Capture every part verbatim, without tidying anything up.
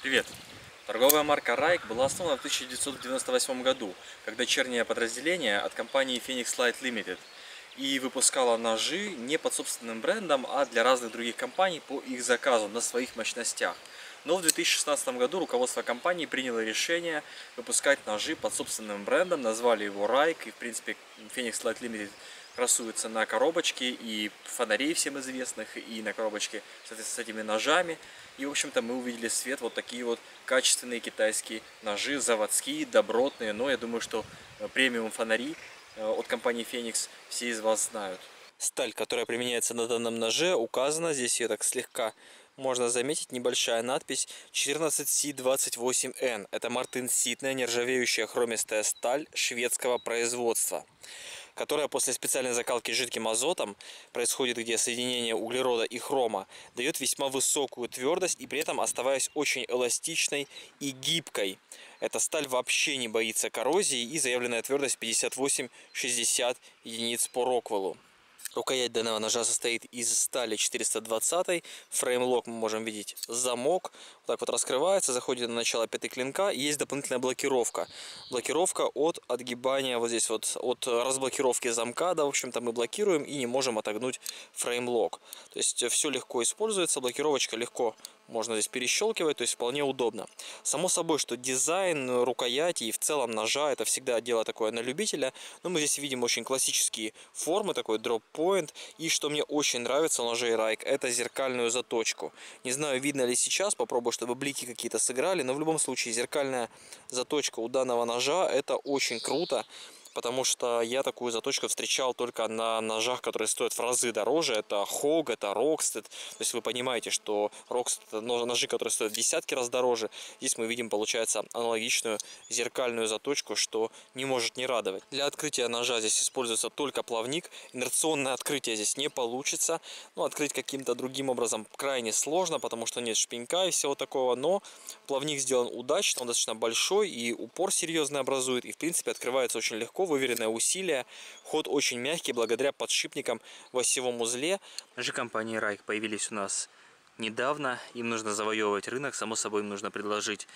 Привет! Торговая марка Rike была основана в тысяча девятьсот девяносто восьмом году, как дочернее подразделение от компании Phoenix Light Limited, и выпускала ножи не под собственным брендом, а для разных других компаний по их заказу на своих мощностях. Но в две тысячи шестнадцатом году руководство компании приняло решение выпускать ножи под собственным брендом, назвали его Rike, и в принципе Phoenix Light Limited красуется на коробочке и фонарей всем известных, и на коробочке с этими ножами. И, в общем-то, мы увидели в свет вот такие вот качественные китайские ножи, заводские, добротные. Но я думаю, что премиум фонари от компании Phoenix все из вас знают. Сталь, которая применяется на данном ноже, указана. Здесь ее так слегка можно заметить, небольшая надпись четырнадцать си двадцать восемь эн. Это мартенситная нержавеющая хромистая сталь шведского производства, которая после специальной закалки жидким азотом, происходит где соединение углерода и хрома, дает весьма высокую твердость и при этом оставаясь очень эластичной и гибкой. Эта сталь вообще не боится коррозии, и заявленная твердость пятьдесят восемь — шестьдесят единиц по Роквеллу. Рукоять данного ножа состоит из стали четыреста двадцать, фреймлок мы можем видеть, замок, вот так вот раскрывается, заходит на начало пяты клинка, и есть дополнительная блокировка. Блокировка от отгибания, вот здесь вот, от разблокировки замка, да, в общем-то мы блокируем и не можем отогнуть фреймлок. То есть все легко используется, блокировочка легко можно здесь перещелкивать, то есть вполне удобно. Само собой, что дизайн рукояти и в целом ножа — это всегда дело такое на любителя, но мы здесь видим очень классические формы, такой дроп-поинт, и что мне очень нравится у ножей Rike — это зеркальную заточку. Не знаю, видно ли сейчас, попробую, чтобы блики какие-то сыграли, но в любом случае зеркальная заточка у данного ножа — это очень круто. Потому что я такую заточку встречал только на ножах, которые стоят в разы дороже. Это Хог, это Rockstead. То есть вы понимаете, что Rockstead — это ножи, которые стоят в десятки раз дороже. Здесь мы видим, получается, аналогичную зеркальную заточку, что не может не радовать. Для открытия ножа здесь используется только плавник. Инерционное открытие здесь не получится. Ну, открыть каким-то другим образом крайне сложно, потому что нет шпенька и всего такого. Но плавник сделан удачно, он достаточно большой и упор серьезный образует. И, в принципе, открывается очень легко. Выверенное усилие, ход очень мягкий благодаря подшипникам в осевом узле. Ножи компании Rike появились у нас недавно, им нужно завоевывать рынок, само собой им нужно предложить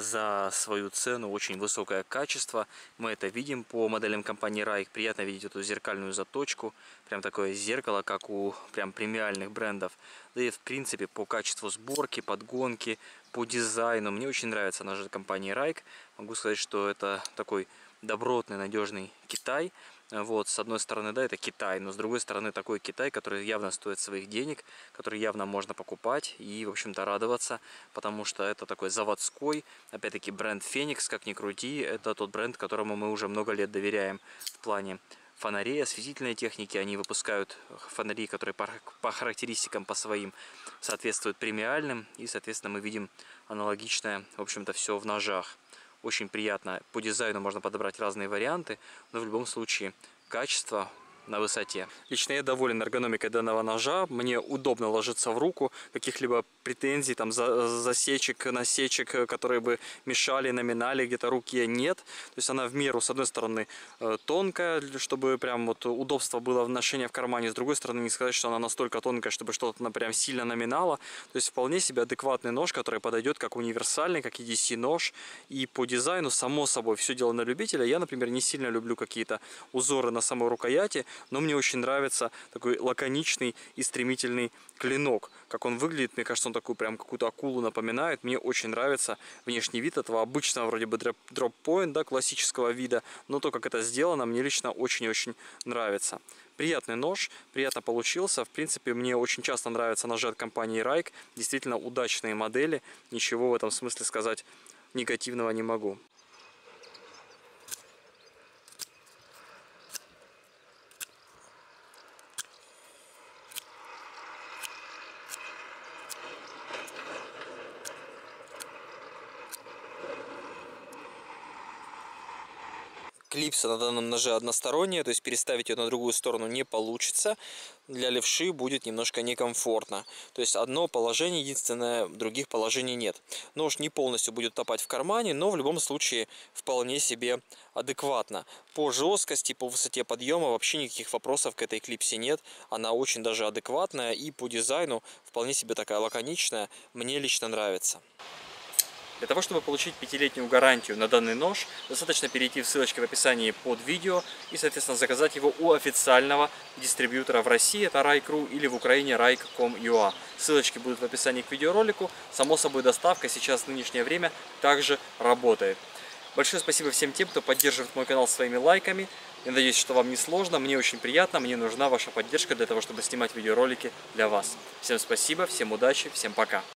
за свою цену очень высокое качество. Мы это видим по моделям компании Rike. Приятно видеть эту зеркальную заточку, прям такое зеркало, как у прям премиальных брендов. Да и в принципе по качеству сборки, подгонки, по дизайну мне очень нравятся ножи компании Rike. Могу сказать, что это такой добротный, надежный Китай. Вот, с одной стороны, да, это Китай, но с другой стороны, такой Китай, который явно стоит своих денег, который явно можно покупать и, в общем-то, радоваться, потому что это такой заводской, опять-таки, бренд Phoenix, как ни крути, это тот бренд, которому мы уже много лет доверяем в плане фонарей, осветительной техники. Они выпускают фонари, которые по, по характеристикам, по своим, соответствуют премиальным, и, соответственно, мы видим аналогичное, в общем-то, все в ножах. Очень приятно. По дизайну можно подобрать разные варианты, но в любом случае качество на высоте. Лично я доволен эргономикой данного ножа. Мне удобно ложиться в руку. Каких-либо претензий, там, за, засечек, насечек, которые бы мешали, наминали где-то руке, нет. То есть она в меру, с одной стороны, тонкая, чтобы прям вот удобство было в ношении в кармане. С другой стороны, не сказать, что она настолько тонкая, чтобы что-то прям сильно наминало. То есть вполне себе адекватный нож, который подойдет как универсальный, как и ди си нож. И по дизайну, само собой, все дело на любителя. Я, например, не сильно люблю какие-то узоры на самой рукояти, но мне очень нравится такой лаконичный и стремительный клинок. Как он выглядит, мне кажется, он такую прям какую-то акулу напоминает. Мне очень нравится внешний вид этого обычного вроде бы дроп-поинт, да, классического вида, но то, как это сделано, мне лично очень-очень нравится. Приятный нож, приятно получился. В принципе, мне очень часто нравятся ножи от компании Rike. Действительно удачные модели. Ничего в этом смысле сказать негативного не могу. Клипса на данном ноже односторонняя, то есть переставить ее на другую сторону не получится. Для левши будет немножко некомфортно. То есть одно положение единственное, других положений нет. Нож не полностью будет топать в кармане, но в любом случае вполне себе адекватно. По жесткости, по высоте подъема вообще никаких вопросов к этой клипсе нет. Она очень даже адекватная и по дизайну вполне себе такая лаконичная. Мне лично нравится. Для того, чтобы получить пятилетнюю гарантию на данный нож, достаточно перейти в ссылочке в описании под видео и, соответственно, заказать его у официального дистрибьютора в России, это Rike.ru, или в Украине райк точка ком точка ю а. Ссылочки будут в описании к видеоролику. Само собой, доставка сейчас в нынешнее время также работает. Большое спасибо всем тем, кто поддерживает мой канал своими лайками. Я надеюсь, что вам не сложно, мне очень приятно, мне нужна ваша поддержка для того, чтобы снимать видеоролики для вас. Всем спасибо, всем удачи, всем пока.